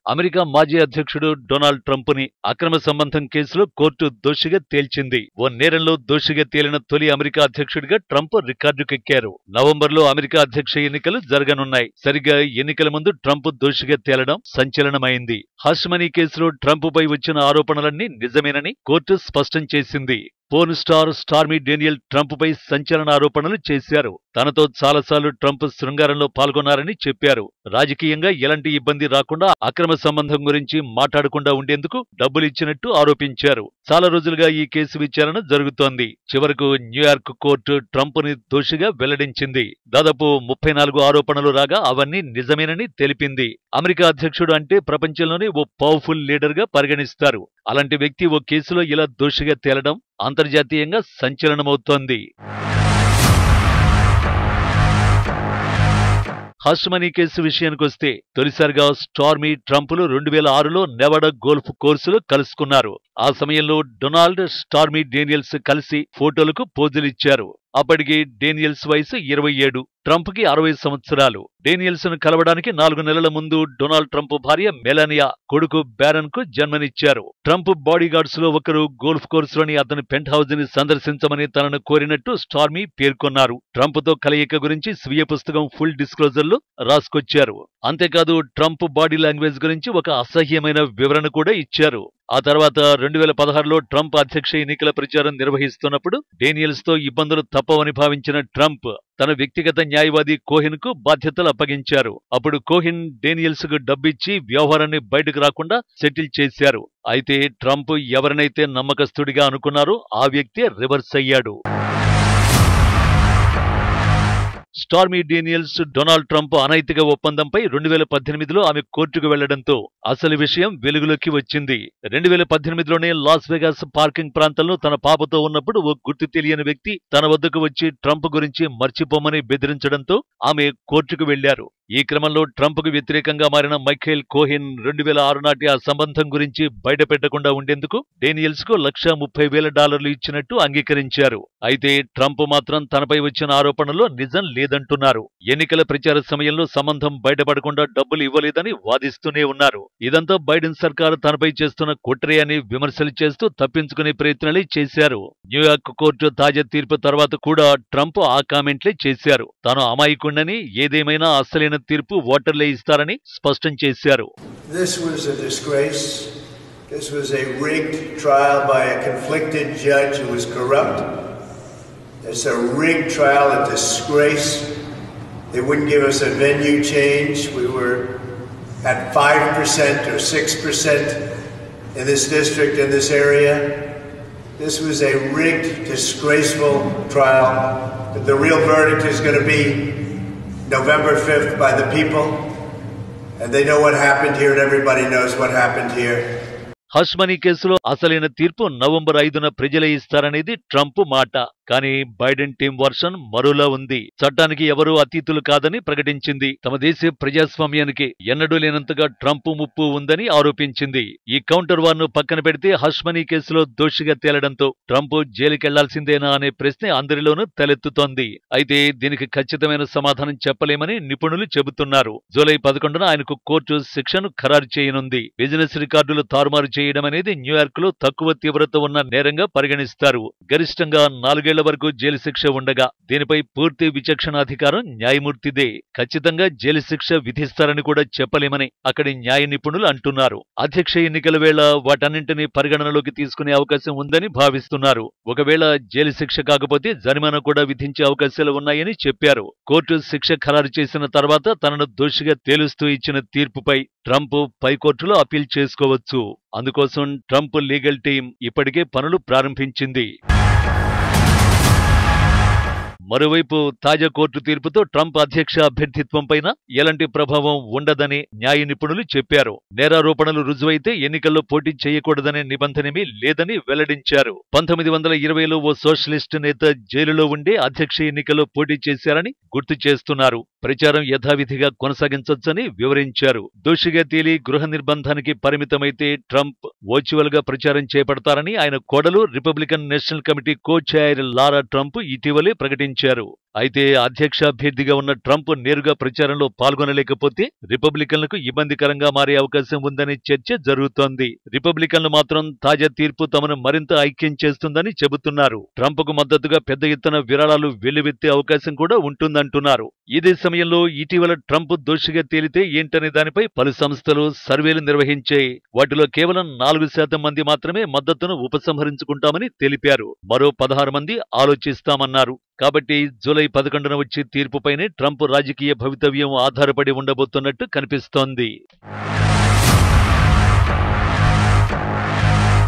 America మాజీ అధ్యక్షుడు Donald Trump ని అక్రమ సంబంధం కేసులో కోర్టు దోషిగా తేల్చింది. ఓ నేరంలో దోషిగా తేలిన తొలి అమెరికా అధ్యక్షుడిగా ట్రంప్ రికార్డుకెక్కారు. నవంబర్లో అమెరికా అధ్యక్ష ఎన్నికలు జరగనున్నాయి. సరిగ్గా ఎన్నికల ముందు ట్రంప్ దోషిగా తేలడం సంచలనమైంది. హష్ మనీ కేసులో ట్రంప్ పై వచ్చిన ఆరోపణలన్నీ నిజమేనని కోర్టు స్పష్టం చేసింది. Porn star Stormy Daniel Trump పై సంచలన ఆరోపణలు చేశారు. తనతో చాలాసార్లు ట్రంప్ శృంగారంలో పాల్గొన్నారని చెప్పారు. రాజకీయంగా ఎలాంటి ఇబ్బంది రాకుండా అక్రమ సంబంధం గురించి మాట్లాడకుండా ఉండేందుకు డబ్బులిచ్చినట్టు ఆరోపించారు. చాలా రోజులుగా ఈ కేసు విచారణ జరుగుతోంది. చివరకు న్యూయార్క్ కోర్టు ట్రంప్ ని దోషిగా వెల్లడించింది. దాదాపు 34 ఆరోపణలు రాగా అవన్నీ నిజమేనని తెలిపింది. అమెరికా అధ్యక్షుడు అంటే ప్రపంచంలోనే ఓ పవర్ఫుల్ లీడర్ గా పరిగణిస్తారు. అలాంటి వ్యక్తి ఓ కేసులో ఇలా దోషిగా తేలడం అంతర్జాతీయంగా సంచలనమవుతోంది. హష్ మనీ కేసు విషయానికొస్తే తొలిసారిగా స్టార్మీ ట్రంప్లు 2006లో నెవాడా గోల్ఫ్ కోర్సులో కలుసుకున్నారు. ఆ సమయంలో డొనాల్డ్, స్టార్మీ డేనియల్స్ కలిసి ఫోటోలకు పోజులిచ్చారు. అప్పటికి డేనియల్స్ వయసు 27, ట్రంప్ కి 60 సంవత్సరాలు. డేనియల్స్ ను కలవడానికి 4 నెలల ముందు డొనాల్డ్ ట్రంప్ భార్య మెలానియా కొడుకు బ్యారన్ కు జన్మనిచ్చారు. ట్రంప్ బాడీగార్డ్స్ లో ఒకరు గోల్ఫ్ కోర్సులోని అతని పెంట్ హౌస్ ని సందర్శించమని తనను కోరినట్టు స్టార్మీ పేర్కొన్నారు. ట్రంప్ తో కలయిక గురించి స్వీయ పుస్తకం ఫుల్ డిస్క్లోజర్ లో రాసుకొచ్చారు. అంతేకాదు ట్రంప్ బాడీ లాంగ్వేజ్ గురించి ఒక అసహ్యమైన వివరణ కూడా ఇచ్చారు. ఆ తర్వాత 2016లో ట్రంప్ అధ్యక్ష ఎన్నికల ప్రచారం నిర్వహిస్తున్నప్పుడు డేనియల్స్ తో ఇబ్బందులు తప్పవని భావించిన ట్రంప్ తన వ్యక్తిగత న్యాయవాది కోహెన్ కు బాధ్యతలు అప్పగించారు. అప్పుడు కోహెన్ డేనియల్స్ కు డబ్బిచ్చి వ్యవహారాన్ని బయటకు రాకుండా సెటిల్ చేశారు. అయితే ట్రంప్ ఎవరినైతే నమ్మకస్తుడిగా అనుకున్నారో ఆ వ్యక్తే రివర్స్ అయ్యాడు. స్టార్మీ డేనియల్స్ డొనాల్డ్ ట్రంప్ అనైతిక ఒప్పందంపై 2018లో ఆమె కోర్టుకు వెళ్లడంతో అసలు విషయం వెలుగులోకి వచ్చింది. 2018లోనే లాస్ వెగాస్ పార్కింగ్ ప్రాంతంలో తన పాపతో ఉన్నప్పుడు ఓ గుర్తు తెలియని వ్యక్తి తన వద్దకు వచ్చి ట్రంప్ గురించి మర్చిపోమని బెదిరించడంతో ఆమె కోర్టుకు వెళ్లారు. ఈ క్రమంలో ట్రంప్ కు వ్యతిరేకంగా మారిన మైఖేల్ కోహెన్ 2006 నాటి ఆ సంబంధం గురించి బయటపెట్టకుండా ఉండేందుకు డేనియల్స్ కు $130,000 ఇచ్చినట్టు అంగీకరించారు. అయితే ట్రంప్ మాత్రం తనపై వచ్చిన ఆరోపణలో నిజం లేదంటున్నారు. ఎన్నికల ప్రచార సమయంలో సంబంధం బయటపడకుండా డబ్బులు ఇవ్వలేదని వాదిస్తూనే ఉన్నారు. ఇదంతా బైడెన్ సర్కారు తనపై చేస్తున్న కుట్రే అని విమర్శలు చేస్తూ తప్పించుకునే ప్రయత్నాలే చేశారు. న్యూయార్క్ కోర్టు తాజా తీర్పు తర్వాత కూడా ట్రంప్ ఆ కామెంట్లే చేశారు. తాను అమాయకుణ్ణని, ఏదేమైనా అసలైన తీర్పు ఓటర్లే ఇస్తారని స్పష్టం చేశారు. This was a disgrace. This was a rigged trial by a conflicted judge who was corrupt. It's a rigged trial, a disgrace. They wouldn't give us a venue change. We were at 5% or 6% in this district, in this area. This was a rigged, disgraceful trial. But the real verdict is going to be November 5th by the people. And they know what happened here, and everybody knows what happened here. Hush money కేసులో అసలైన తీర్పు November 5న ప్రజలే ఇస్తారనేది Trump మాట. కానీ Biden team version మరోలా ఉంది. చట్టానికి ఎవరూ అతీతులు కాదని ప్రకటించింది. తమ దేశ ప్రజాస్వామ్యానికి ఎన్నడూ లేనంతగా ట్రంప్ ముప్పు ఉందని ఆరోపించింది. ఈ కౌంటర్ వార్ ను పక్కన పెడితే హష్ మనీ కేసులో దోషిగా తేలడంతో ట్రంప్ జైలుకెళ్లాల్సిందేనా అనే ప్రశ్న అందరిలోనూ తలెత్తుతోంది. అయితే దీనికి ఖచ్చితమైన సమాధానం చెప్పలేమని నిపుణులు చెబుతున్నారు. జూలై 11న ఆయనకు కోర్టు శిక్షను ఖరారు చేయనుంది. బిజినెస్ రికార్డులు తారుమారు చేయడం అనేది న్యూయార్క్ లో తక్కువ తీవ్రత ఉన్న నేరంగా పరిగణిస్తారు. గరిష్టంగా 4 ఏళ్ల వరకు జైలు శిక్ష ఉండగా దీనిపై పూర్తి విచక్షణాధికారం న్యాయమూర్తిదే. ఖచ్చితంగా జైలు శిక్ష విధిస్తారని కూడా చెప్పలేమని అక్కడి న్యాయ నిపుణులు అంటున్నారు. అధ్యక్ష ఎన్నికల వేళ వాటన్నింటినీ పరిగణనలోకి తీసుకునే అవకాశం ఉందని భావిస్తున్నారు. ఒకవేళ జైలు శిక్ష కాకపోతే జరిమానా కూడా విధించే అవకాశాలు ఉన్నాయని చెప్పారు. కోర్టు శిక్ష ఖరారు చేసిన తర్వాత తనను దోషిగా తేలుస్తూ ఇచ్చిన తీర్పుపై ట్రంప్ పైకోర్టులో అప్పీల్ చేసుకోవచ్చు. అందుకోసం ట్రంప్ లీగల్ టీం ఇప్పటికే పనులు ప్రారంభించింది. మరోవైపు తాజా కోర్టు తీర్పుతో ట్రంప్ అధ్యక్ష అభ్యర్థిత్వంపైన ఎలాంటి ప్రభావం ఉండదని న్యాయ నిపుణులు చెప్పారు. నేరారోపణలు రుజువైతే ఎన్నికల్లో పోటీ చేయకూడదనే నిబంధనేమీ లేదని వెల్లడించారు. 1920లో ఓ సోషలిస్ట్ నేత జైలులో ఉండే అధ్యక్ష ఎన్నికల్లో పోటీ చేశారని గుర్తు చేస్తున్నారు. ప్రచారం యథావిధిగా కొనసాగించొచ్చని వివరించారు. దోషిగా తేలి గృహ నిర్బంధానికి పరిమితమైతే ట్రంప్ వర్చువల్ గా ప్రచారం చేపడతారని ఆయన కోడలు Republican National Committee co chair Lara Trump ఇటీవలే ప్రకటించారు. ప్రకటించారు. అయితే అధ్యక్షాభ్యర్థిగా ఉన్న ట్రంప్ నేరుగా ప్రచారంలో పాల్గొనలేకపోతే రిపబ్లికన్లకు ఇబ్బందికరంగా మారే అవకాశం ఉందనే చర్చ జరుగుతోంది. రిపబ్లికన్లు మాత్రం తాజా తీర్పు తమను మరింత ఐక్యం చేస్తుందని చెబుతున్నారు. ట్రంప్కు మద్దతుగా పెద్ద ఎత్తున విరాళాలు వెల్లువెత్తే అవకాశం కూడా ఉంటుందంటున్నారు. ఇదే సమయంలో ఇటీవల ట్రంప్ దోషిగా తేలితే ఏంటనే దానిపై పలు సంస్థలు సర్వేలు నిర్వహించాయి. వాటిలో కేవలం 4% మంది మాత్రమే మద్దతును ఉపసంహరించుకుంటామని తెలిపారు. మరో 16 మంది ఆలోచిస్తామన్నారు. కాబట్టి జూలై 11న వచ్చే తీర్పుపైనే ట్రంప్ రాజకీయ భవితవ్యం ఆధారపడి ఉండబోతున్నట్టు కనిపిస్తోంది.